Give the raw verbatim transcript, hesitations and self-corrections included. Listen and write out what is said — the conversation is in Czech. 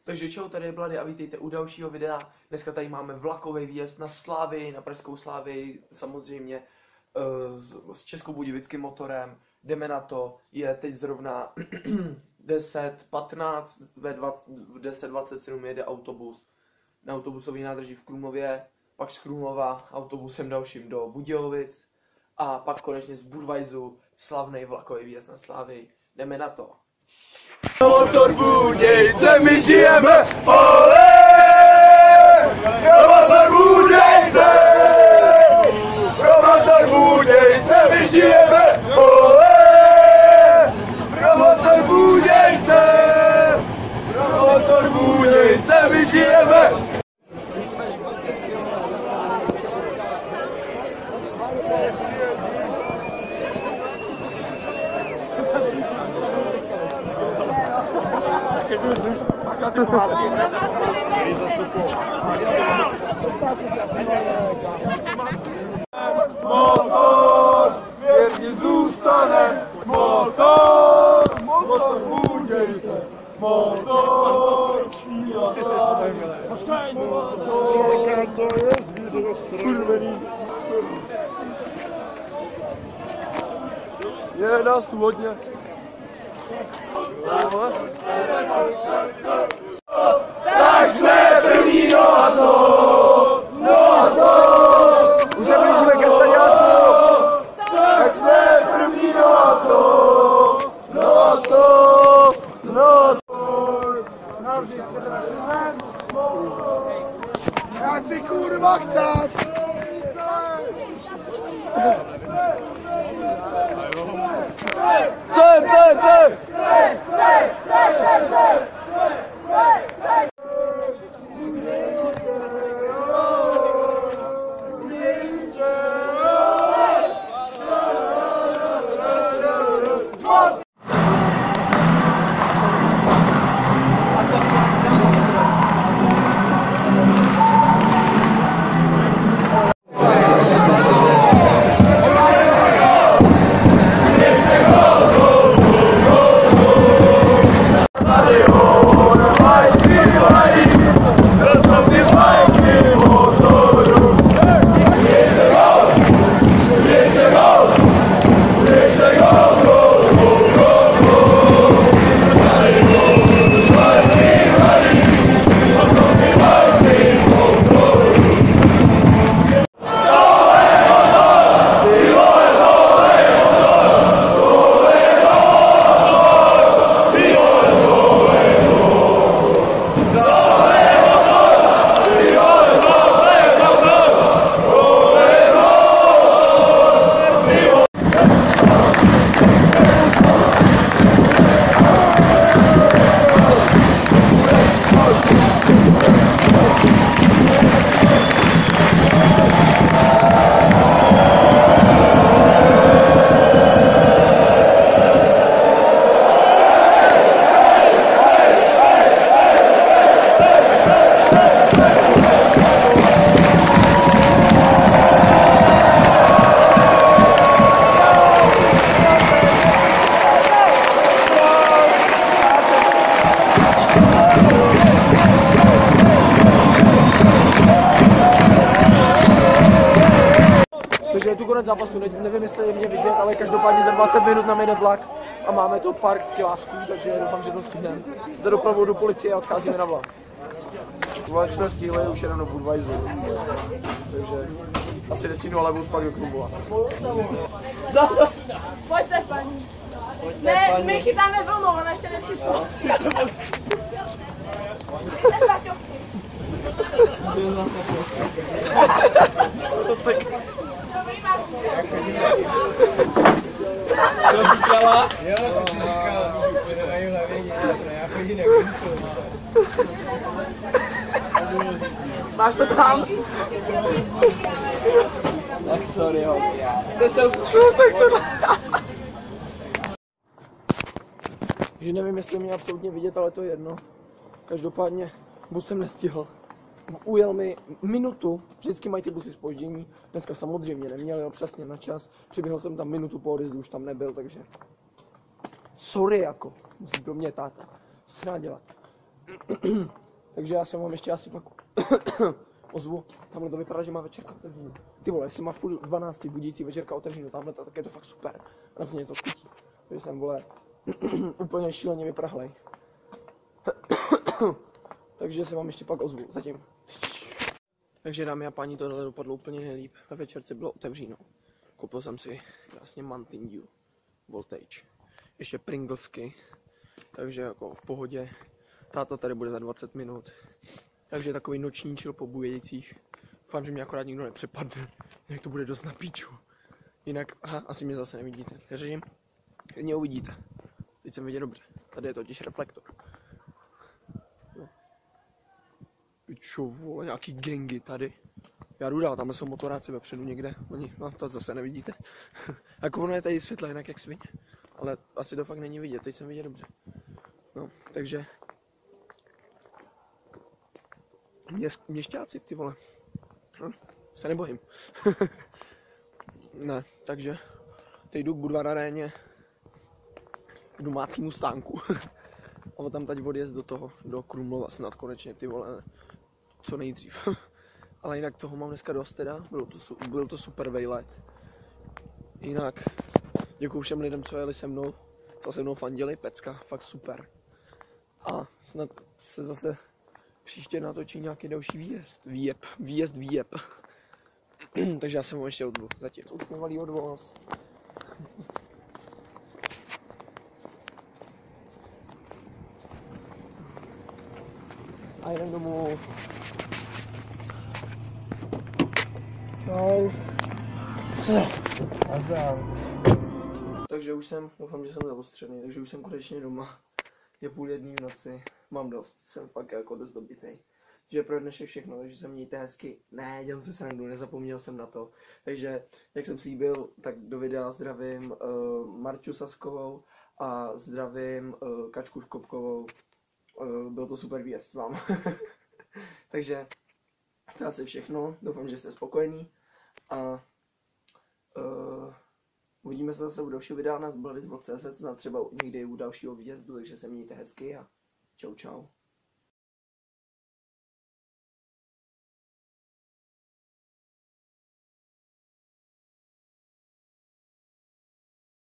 Takže čau, tady je Blady a vítejte u dalšího videa. Dneska tady máme vlakový výjezd na Slavii, na pražskou Slavii, samozřejmě s, s českobudějovickým motorem. Jdeme na to, je teď zrovna deset patnáct, ve v deset dvacet sedm jede autobus na autobusový nádraží v Krumlově, pak z Krumlova autobusem dalším do Budějovic a pak konečně z Budweisu slavný vlakový výjezd na Slavii. Jdeme na to. Motor Budějce, my žijeme, ole! Pro motor Budějce! Pro motor Budějce, my žijeme, ole! Pro motor Budějce! Pro motor Budějce, my žijeme! Motor, věrně zůstane, motor, motor Budějce, motor, je nás tu hodně. Tak jsme první, no a co? No a co? Už se blížíme ke stadiáku. Tak jsme první, no a co? No a co? No a co? Já chci kurva chcát! Co je, co je, co je? Takže je tu konec zápasu, ne, nevím, jestli mě vidět, ale každopádně za dvacet minut nám jede vlak a máme to pár kilásků, takže doufám, že to stihneme. Za dopravou do policie a odcházíme na vlak. Vlak jsme stihli už jenom do Budweisu, takže asi nestihnu, ale budu pak do Krumlova. Zase! Pojďte, paní. Pojďte, ne, paní. My chytáme vlnu, ona ještě nepřišla. Dobrý, máš Co říkala? Jo, to si říkala, já chodím jak Máš to tam? Tak sorry, ho. To jsem včul, tak to... Že nevím, jestli mě absolutně vidět, ale to je jedno. Každopádně bus jsem nestihl. Ujel mi minutu, vždycky mají ty busy zpoždění, dneska samozřejmě neměl, jel přesně na čas, přiběhl jsem tam minutu po odjezdu, už tam nebyl, takže sorry jako, musí pro mě táta, co se dá dělat. Takže já se vám ještě asi pak ozvu. Tamhle to vypadá, že má večerka otevřenou. Ty vole, jestli má v půl dvanácti budící večerka otevřenou, tamhle tak je to fakt super. Tam se něco skutí. Takže jsem, vole, úplně šíleně vyprahlej. Takže se vám ještě pak ozvu, zatím. Takže dámy a páni, tohle dopadlo úplně nejlíp. Na večerce bylo otevřeno. Koupil jsem si krásně Mountain Dew Voltage. Ještě Pringlesky. Takže jako v pohodě. Táta tady bude za dvacet minut. Takže takový noční chill po Budějcích. Doufám, že mě akorát nikdo nepřepadne. Jak to bude dost na píču. Jinak, aha, asi mě zase nevidíte. Neřeším? Mě uvidíte. Teď jsem vidět dobře. Tady je totiž reflektor. No. Pičo, vole, nějaký gangy tady. Já jdu dál, tam jsou motoráci vepředu někde. Oni, no to zase nevidíte. Jako ono je tady světla jinak jak svině. Ale asi to fakt není vidět, teď jsem vidět dobře. No, takže... Měst, měšťáci, ty vole. No, se nebojím. Ne, takže... Teď jdu k Budvar aréně. K domácímu stánku. A tam teď odjezd do toho, do Krumlova snad konečně, ty vole. Co nejdřív. Ale jinak toho mám dneska dost teda, byl to, byl to super vejlet. Jinak děkuju všem lidem, co jeli se mnou, co se mnou fandili, pecka, fakt super. A snad se zase příště natočí nějaký další výjezd, výjeb, výjezd, výjeb. Takže já jsem ho ještě odvu, zatím. Už mi valí odvoz. A jdem domů. Čau. Takže už jsem, doufám, že jsem zavostřený, takže už jsem konečně doma. Je půl jedný v noci, mám dost, jsem fakt jako dost dobitej. Takže pro dnešek všechno, takže se mějte hezky. Ne, dělám se srandu, nezapomněl jsem na to. Takže, jak jsem slíbil, tak do videa zdravím uh, Marťu Saskovou a zdravím uh, Kačku Škopkovou. Uh, byl to super výjezd s vámi. Takže to je asi všechno, doufám, že jste spokojení. A uh, uvidíme se zase u dalšího videa na Bloodysblog tečka cé zet, snad třeba někdy u dalšího výjezdu, takže se mějte hezky a čau čau.